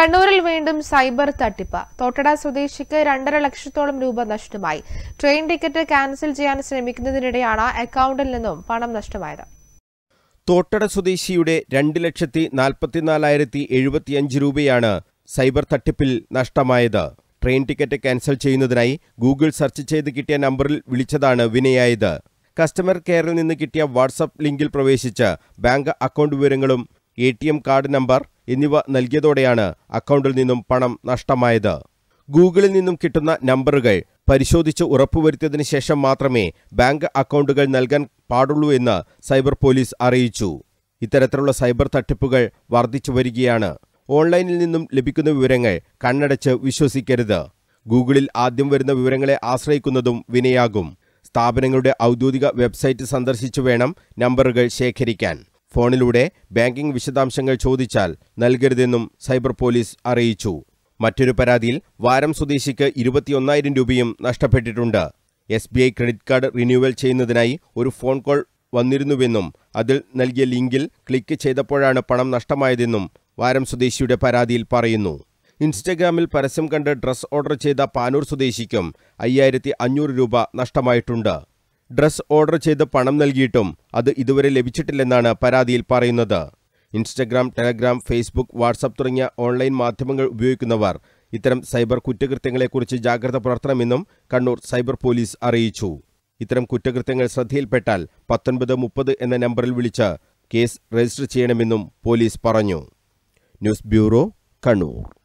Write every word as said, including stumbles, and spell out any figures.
കണ്ണൂരിൽ വീണ്ടും സൈബർ തട്ടിപ്പ്. തോട്ടട സ്വദേശിക്ക് രണ്ടര ലക്ഷത്തോളം രൂപ നഷ്ടമായി. ട്രെയിൻ ടിക്കറ്റ് ക്യാൻസൽ ചെയ്യാൻ ശ്രമിക്കുന്നതിനിടെയാണ് അക്കൗണ്ടിൽ നിന്നും പണം നഷ്ടമായത്. തോട്ടട സ്വദേശിയുടെ രണ്ട് ലക്ഷത്തി നാൽപ്പത്തിനാലായിരത്തി എഴുപത്തിയഞ്ച് രൂപയാണ് സൈബർ തട്ടിപ്പിൽ നഷ്ടമായത്. ട്രെയിൻ ടിക്കറ്റ് ക്യാൻസൽ ചെയ്യുന്നതിനായി ഗൂഗിൾ സെർച്ച് ചെയ്ത് കിട്ടിയ നമ്പറിൽ വിളിച്ചതാണ് വിനയായത്. കസ്റ്റമർ കെയറിൽ നിന്ന് കിട്ടിയ വാട്സപ്പ് ലിങ്കിൽ പ്രവേശിച്ച് ബാങ്ക് അക്കൗണ്ട് വിവരങ്ങളും A T M card number എന്നിവ നൽകിയതോടെയാണ് അക്കൗണ്ടിൽ നിന്നും പണം നഷ്ടമായത്. ഗൂഗിളിൽ നിന്നും കിട്ടുന്ന നമ്പറുകൾ പരിശോധിച്ച് ഉറപ്പുവരുത്തിയതിനു ശേഷം മാത്രമേ ബാങ്ക് അക്കൗണ്ടുകൾ നൽകാൻ പാടുള്ളൂ എന്ന് സൈബർ പോലീസ് അറിയിച്ചു. ഇത്തരത്തിലുള്ള സൈബർ തട്ടിപ്പുകൾ വർദ്ധിച്ചു വരികയാണ്. ഓൺലൈനിൽ നിന്നും ലഭിക്കുന്ന വിവരങ്ങൾ കണ്ണടച്ച് വിശ്വസിക്കരുത്. ഗൂഗിളിൽ ആദ്യം വരുന്ന വിവരങ്ങളെ ആശ്രയിക്കുന്നതും വിനയാകും. സ്ഥാപനങ്ങളുടെ ഔദ്യോഗിക വെബ്സൈറ്റ് സന്ദർശിച്ചു വേണം നമ്പറുകൾ ശേഖരിക്കാൻ. ഫോണിലൂടെ ബാങ്കിംഗ് വിശദാംശങ്ങൾ ചോദിച്ചാൽ നൽകരുതെന്നും സൈബർ പോലീസ് അറിയിച്ചു. മറ്റൊരു പരാതിയിൽ വാരം സ്വദേശിക്ക് ഇരുപത്തിയൊന്നായിരം രൂപയും നഷ്ടപ്പെട്ടിട്ടുണ്ട്. S B I credit card renewal ചെയ്യുന്നതിനായി ഒരു ഫോൺ കോൾ വന്നിരുന്നുവെന്നും അതിൽ നൽകിയ ലിങ്കിൽ ക്ലിക്ക് ചെയ്തപ്പോഴാണ് പണം നഷ്ടമായതെന്നും വാരം സ്വദേശിയുടെ പരാതിയിൽ പറയുന്നു. ഇൻസ്റ്റഗ്രാമിൽ പരസ്യം കണ്ട് ഡ്രസ് ഓർഡർ ചെയ്ത പാനൂർ സ്വദേശിക്കും അയ്യായിരത്തി അഞ്ഞൂറ് രൂപ നഷ്ടമായിട്ടുണ്ട്. ഡ്രസ് ഓർഡർ ചെയ്ത് പണം നൽകിയിട്ടും അത് ഇതുവരെ ലഭിച്ചിട്ടില്ലെന്നാണ് പരാതിയിൽ പറയുന്നത്. ഇൻസ്റ്റഗ്രാം, ടെലഗ്രാം, ഫേസ്ബുക്ക്, വാട്സപ്പ് തുടങ്ങിയ ഓൺലൈൻ മാധ്യമങ്ങൾ ഉപയോഗിക്കുന്നവർ ഇത്തരം സൈബർ കുറ്റകൃത്യങ്ങളെക്കുറിച്ച് ജാഗ്രത പുലർത്തണമെന്നും കണ്ണൂർ സൈബർ പോലീസ് അറിയിച്ചു. ഇത്തരം കുറ്റകൃത്യങ്ങൾ ശ്രദ്ധയിൽപ്പെട്ടാൽ പത്തൊൻപത് മുപ്പത് എന്ന നമ്പറിൽ വിളിച്ച് കേസ് രജിസ്റ്റർ ചെയ്യണമെന്നും പോലീസ് പറഞ്ഞു. News bureau, Kannur.